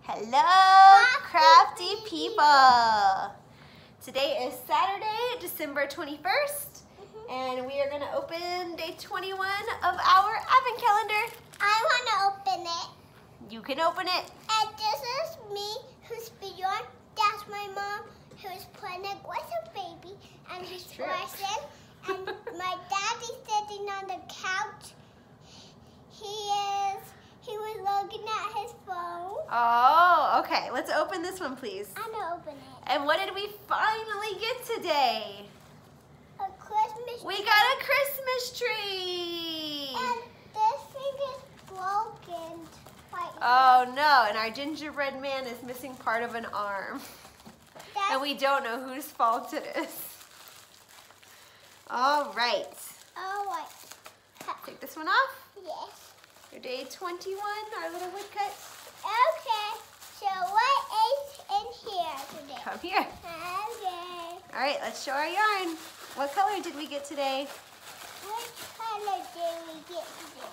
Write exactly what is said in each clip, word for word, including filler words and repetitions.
Hello, crafty people. Today is Saturday, December twenty-first, mm-hmm. and we are going to open day twenty-one of our advent calendar. I want to open it. You can open it. And this is me, who's beyond. That's my mom, who's pregnant with a baby, and he's present. And my daddy's sitting on the couch. He is, he was looking at his phone. Oh, okay. Let's open this one, please. I'm going to open it. And what did we finally get today? A Christmas tree. We got a Christmas tree. And this thing is broken right Oh no, and our gingerbread man is missing part of an arm. That's and we don't know whose fault it is. All right. All right. Take this one off. Yes. Your day twenty-one, our little woodcut. Okay. So what is in here today? Come here. Okay. All right, let's show our yarn. What color did we get today? What color did we get today?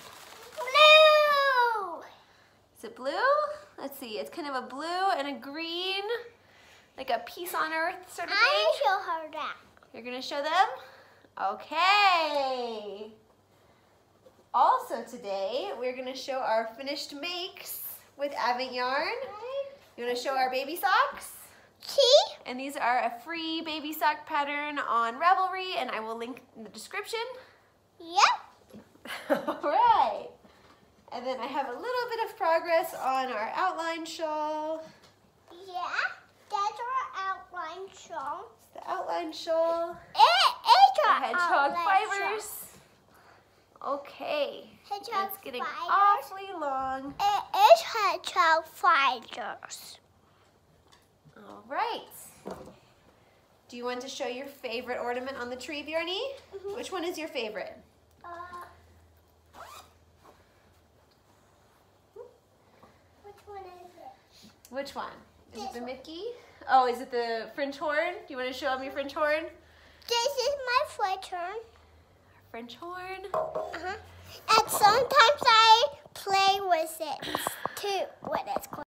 Blue! Is it blue? Let's see. It's kind of a blue and a green, like a peace on earth sort of thing. I'll show her that. You're going to show them? Okay. Also today, we're going to show our finished makes with Advent yarn. You want to show our baby socks? See? And these are a free baby sock pattern on Ravelry, and I will link in the description. Yep. All right. And then I have a little bit of progress on our outline shawl. Yeah, that's our outline shawl. It's the outline shawl. It is our Hedgehog outline fibers. shawl. Okay. Hedgehog It's getting fibers. awfully long. It is hedgehog fibers. All right. Do you want to show your favorite ornament on the tree, Bjornie? Mm-hmm. Which one is your favorite? Uh, which one is it? Which one? Is This it the one. Mickey? Oh, is it the French horn? Do you want to show them your French horn? This is my foot turn. French horn. Uh-huh. And sometimes I play with it too, what it's called.